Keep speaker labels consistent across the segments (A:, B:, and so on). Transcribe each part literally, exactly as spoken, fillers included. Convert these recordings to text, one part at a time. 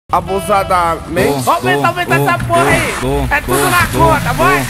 A: Abusadamente. Aumenta, aumenta essa porra aí. É tudo na conta, vai.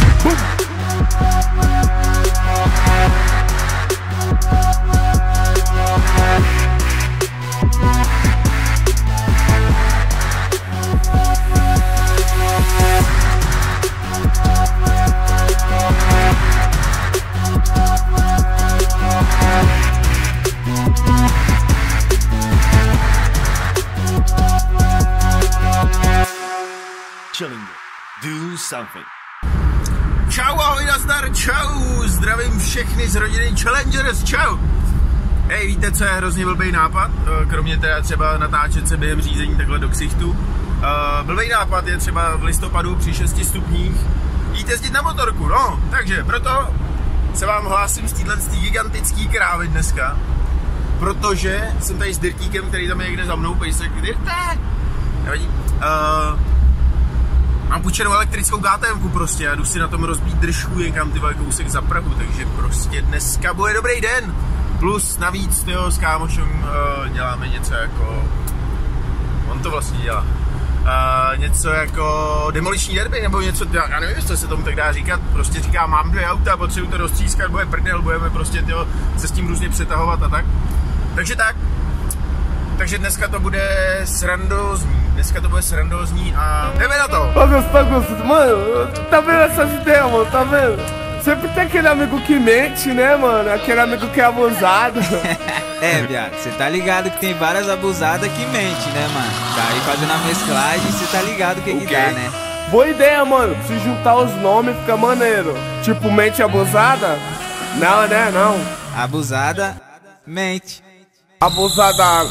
B: Do something. Čau, ahoj, nazdar, čau, zdravím všechny z rodiny Challengers, čau. Hej, víte, co je hrozně blbej nápad? Kromě teda třeba natáčet se během řízení takhle do ksichtu. Uh, blbej nápad je třeba v listopadu při šesti stupních jít jezdit na motorku, no. Takže proto se vám hlásím z této gigantický krávy dneska. Protože jsem tady s Dirtíkem, který tam je někde za mnou, pejsek, Dirte! Nevadí. Uh, Mám půjčenou elektrickou gátémku prostě a jdu si na tom rozbít držku někam ty vole kousek za Prahu, takže prostě dneska bude dobrý den. Plus navíc tyjo, s kámošem uh, děláme něco jako, on to vlastně dělá, uh, něco jako demoliční derby nebo něco, já nevím, co se tomu tak dá říkat, prostě říká, mám dvě auta, potřebuji to roztřískat, bude prdel, budeme prostě tyjo, se s tím různě přetahovat a tak. Takže tak. Takže dneska to bude srandózní, dneska to bude srandózní a jdeme na to!
A: Ô Gustavo, mano, tá vendo essas ideias, mano, tá vendo? Sempre tem aquele amigo que mente, né, mano? Aquele amigo que é abusado.
C: É, viado, você tá ligado que tem várias abusadas que mente, né, mano? Tá aí fazendo a mesclagem, você tá ligado o que
B: okay.
C: que dá, né?
A: Boa ideia, mano, se juntar os nomes fica maneiro. Tipo, mente abusada? Não, né, não.
C: Abusada, mente.
A: Abusada.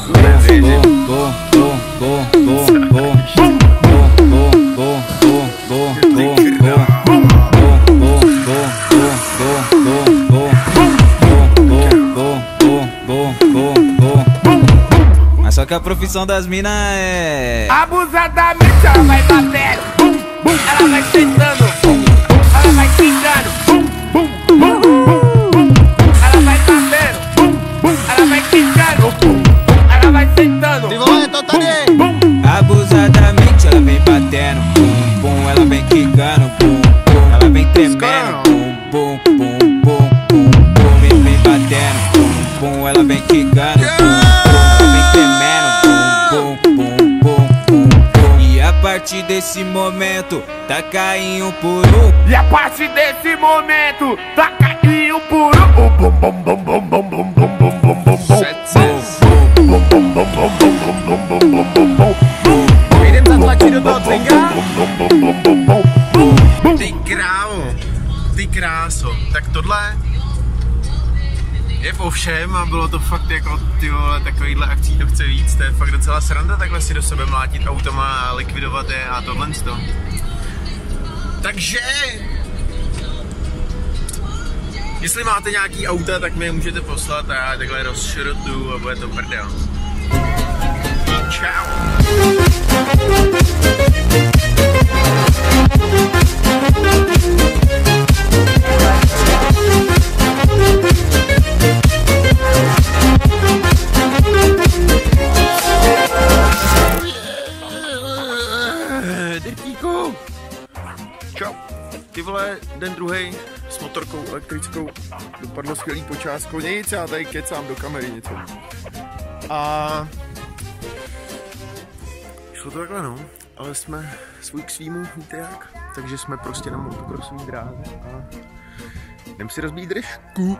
C: Mas só que a profissão das minas é...
A: Abusadamente ela vai batendo, bum, bum, ela vai sentando, bum, bum, ela vai quicando, bum, bum, bum, bum, bum, ela vai batendo, bum, bum, ela vai quicando, bum, ela vai sentando, bum, bum.
C: Abusadamente ela vem batendo, bum, bum, ela vem quicando, bum, bum, ela vem tremendo, bum, bum, bum, bum, bum, bum, vem, vem batendo, bum, bum, ela vem quicando, bum, bum, ela vem tremendo, bum, bum, bum, bum, bum. E a partir desse momento, tá caindo por um.
A: E a partir desse momento, tá caindo por um. Bum, bum, bum, bum, bum, bum, bum, bum, bum, bum, bum.
B: Ty krávo, ty kráso, tak tohle je po všem a bylo to fakt jako ty vole, takovýhle akcí to chce víc, to je fakt docela sranda takhle si do sebe mlátit automa a likvidovat je a tohle to. Takže jestli máte nějaký auta, tak mi je můžete poslat a já takhle rozšrotu a bude to prdel. Čau. Dirtíku. Čau. Ty vole, den druhý s motorkou elektrickou. Dopadlo skvělý počátko. Nic, já tady kecám do kamery něco. A šlo to takhle, no. Ale jsme svůj k svýmu, víte jak? Takže jsme prostě na motokrosový dráze a jdem si rozbít držku.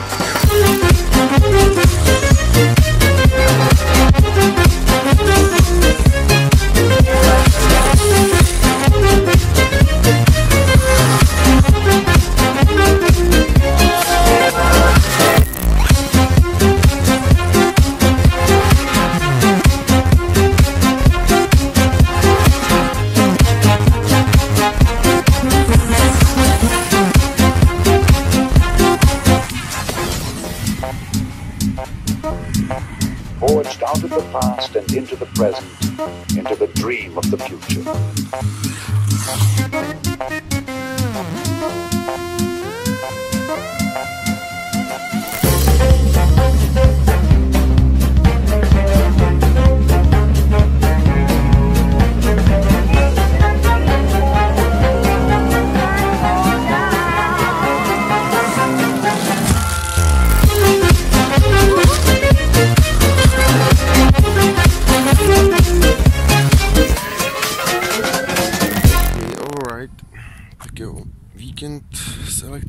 D: Forged out of the past and into the present, into the dream of the future.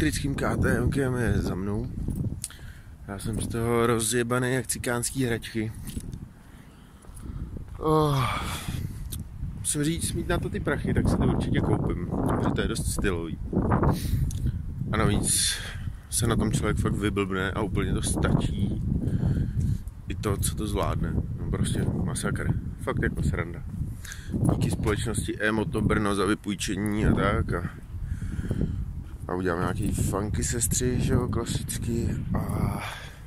B: elektrickým KTMkem je za mnou. Já jsem z toho rozjebaný jak cikánský hračky. Oh. Musím říct, mít na to ty prachy, tak si to určitě koupím, protože to je dost stylový. A navíc se na tom člověk fakt vyblbne a úplně to stačí. I to, co to zvládne. No prostě masakr. Fakt jako sranda. Díky společnosti E-Moto Brno za vypůjčení a tak. A, a uděláme nějaký funky sestřih, že jo, klasicky. A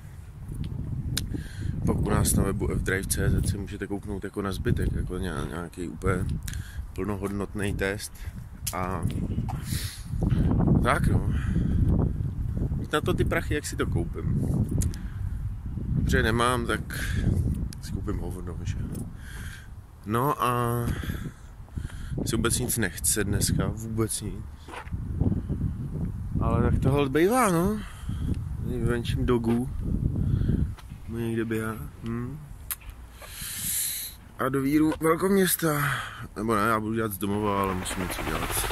B: pak u nás na webu f drive tečka cé zet si můžete kouknout jako na zbytek, jako nějaký úplně plnohodnotný test. A tak no. Mít na to ty prachy, jak si to koupím. Protože nemám, tak si koupím hovno, že? No a si vůbec nic nechce dneska, vůbec nic. Ale tak to hold bývá, no. V venčím dogu. Někde běhá. Hm. A do víru velkoměsta. Nebo ne, já budu dělat z domova, ale musím něco dělat.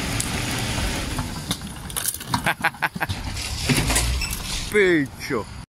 B: Pičo.